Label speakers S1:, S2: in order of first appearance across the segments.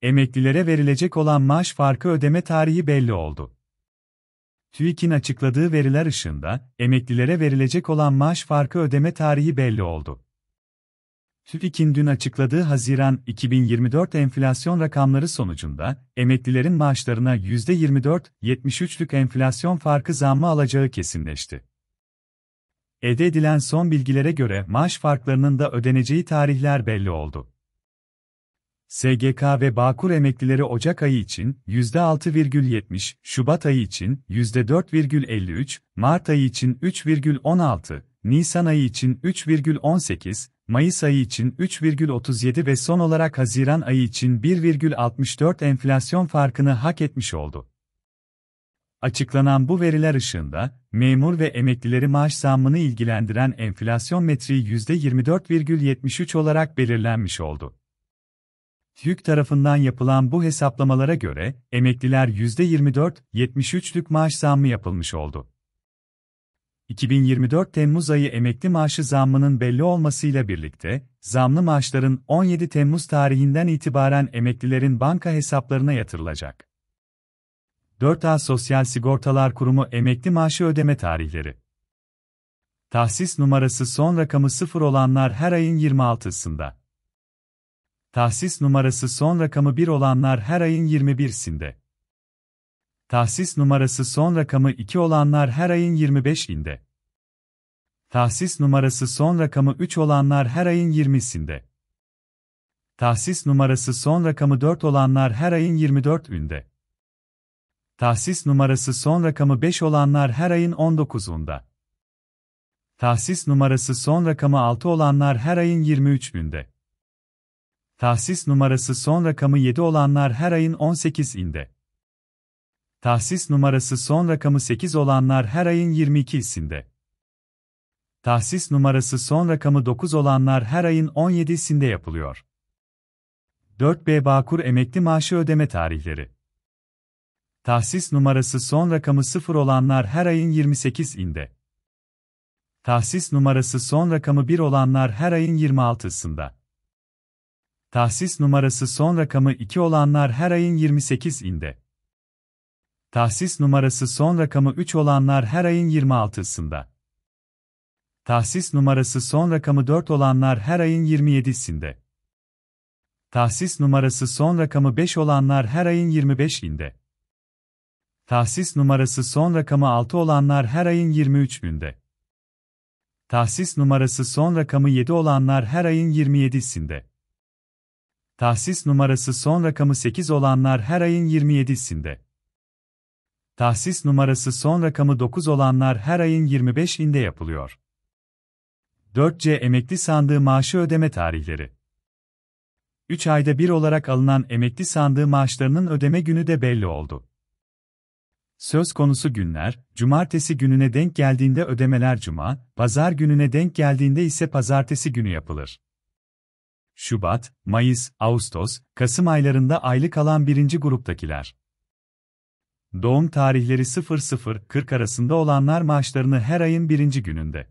S1: Emeklilere verilecek olan maaş farkı ödeme tarihi belli oldu. TÜİK'in açıkladığı veriler ışığında, emeklilere verilecek olan maaş farkı ödeme tarihi belli oldu. TÜİK'in dün açıkladığı Haziran 2024 enflasyon rakamları sonucunda, emeklilerin maaşlarına %24,73'lük enflasyon farkı zammı alacağı kesinleşti. Elde edilen son bilgilere göre maaş farklarının da ödeneceği tarihler belli oldu. SGK ve Bağkur emeklileri Ocak ayı için %6,70, Şubat ayı için %4,53, Mart ayı için 3,16, Nisan ayı için 3,18, Mayıs ayı için 3,37 ve son olarak Haziran ayı için 1,64 enflasyon farkını hak etmiş oldu. Açıklanan bu veriler ışığında, memur ve emeklileri maaş zammını ilgilendiren enflasyon metriği %24,73 olarak belirlenmiş oldu. TÜİK tarafından yapılan bu hesaplamalara göre, emekliler %24,73'lük maaş zammı yapılmış oldu. 2024 Temmuz ayı emekli maaşı zammının belli olmasıyla birlikte, zamlı maaşların 17 Temmuz tarihinden itibaren emeklilerin banka hesaplarına yatırılacak. 4A Sosyal Sigortalar Kurumu emekli maaşı ödeme tarihleri. Tahsis numarası son rakamı 0 olanlar her ayın 26'sında. Tahsis numarası son rakamı 1 olanlar her ayın 21'sinde. Tahsis numarası son rakamı 2 olanlar her ayın 25'inde. Tahsis numarası son rakamı 3 olanlar her ayın 20'sinde. Tahsis numarası son rakamı 4 olanlar her ayın 24'ünde. Tahsis numarası son rakamı 5 olanlar her ayın 19'unda. Tahsis numarası son rakamı 6 olanlar her ayın 23'ünde. Tahsis numarası son rakamı 7 olanlar her ayın 18'inde. Tahsis numarası son rakamı 8 olanlar her ayın 22'sinde. Tahsis numarası son rakamı 9 olanlar her ayın 17'sinde yapılıyor. 4B Bağkur emekli maaşı ödeme tarihleri. Tahsis numarası son rakamı 0 olanlar her ayın 28'inde. Tahsis numarası son rakamı 1 olanlar her ayın 26'sında. Tahsis numarası son rakamı 2 olanlar her ayın 28'inde. Tahsis numarası son rakamı 3 olanlar her ayın 26'sında. Tahsis numarası son rakamı 4 olanlar her ayın 27'sinde. Tahsis numarası son rakamı 5 olanlar her ayın 25'inde. Tahsis numarası son rakamı 6 olanlar her ayın 23'ünde. Tahsis numarası son rakamı 7 olanlar her ayın 27'sinde. Tahsis numarası son rakamı 8 olanlar her ayın 27'sinde. Tahsis numarası son rakamı 9 olanlar her ayın 25'inde yapılıyor. 4C Emekli Sandığı Maaşı Ödeme Tarihleri. 3 ayda bir olarak alınan emekli sandığı maaşlarının ödeme günü de belli oldu. Söz konusu günler, cumartesi gününe denk geldiğinde ödemeler cuma, pazar gününe denk geldiğinde ise pazartesi günü yapılır. Şubat, Mayıs, Ağustos, Kasım aylarında aylık alan birinci gruptakiler. Doğum tarihleri 00-40 arasında olanlar maaşlarını her ayın birinci gününde.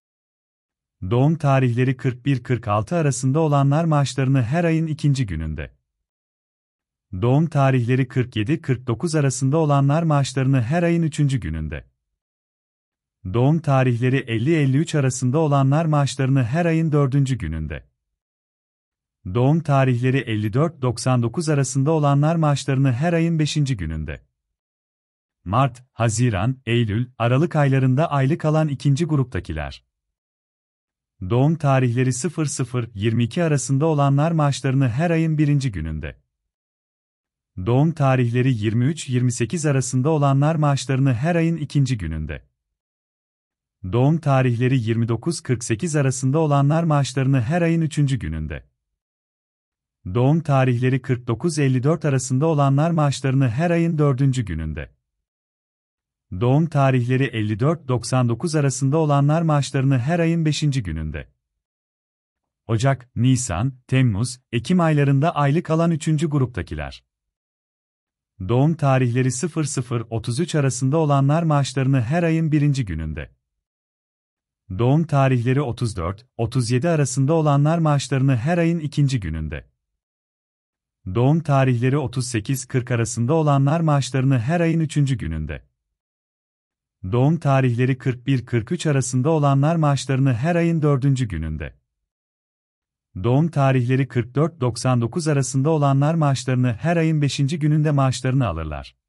S1: Doğum tarihleri 41-46 arasında olanlar maaşlarını her ayın ikinci gününde. Doğum tarihleri 47-49 arasında olanlar maaşlarını her ayın üçüncü gününde. Doğum tarihleri 50-53 arasında olanlar maaşlarını her ayın dördüncü gününde. Doğum tarihleri 54-99 arasında olanlar maaşlarını her ayın 5. gününde. Mart, Haziran, Eylül, Aralık aylarında aylık alan ikinci gruptakiler. Doğum tarihleri 00-22 arasında olanlar maaşlarını her ayın 1. gününde. Doğum tarihleri 23-28 arasında olanlar maaşlarını her ayın 2. gününde. Doğum tarihleri 29-48 arasında olanlar maaşlarını her ayın 3. gününde. Doğum tarihleri 49-54 arasında olanlar maaşlarını her ayın 4. gününde. Doğum tarihleri 54-99 arasında olanlar maaşlarını her ayın 5. gününde. Ocak, Nisan, Temmuz, Ekim aylarında aylık alan 3. gruptakiler. Doğum tarihleri 00-33 arasında olanlar maaşlarını her ayın 1. gününde. Doğum tarihleri 34-37 arasında olanlar maaşlarını her ayın 2. gününde. Doğum tarihleri 38-40 arasında olanlar maaşlarını her ayın 3. gününde. Doğum tarihleri 41-43 arasında olanlar maaşlarını her ayın 4. gününde. Doğum tarihleri 44-99 arasında olanlar maaşlarını her ayın 5. gününde maaşlarını alırlar.